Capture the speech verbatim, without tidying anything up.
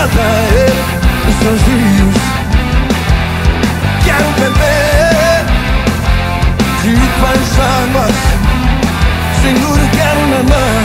casa e os seus rios. Quero beber de tuas águas, Senhor, quero nadar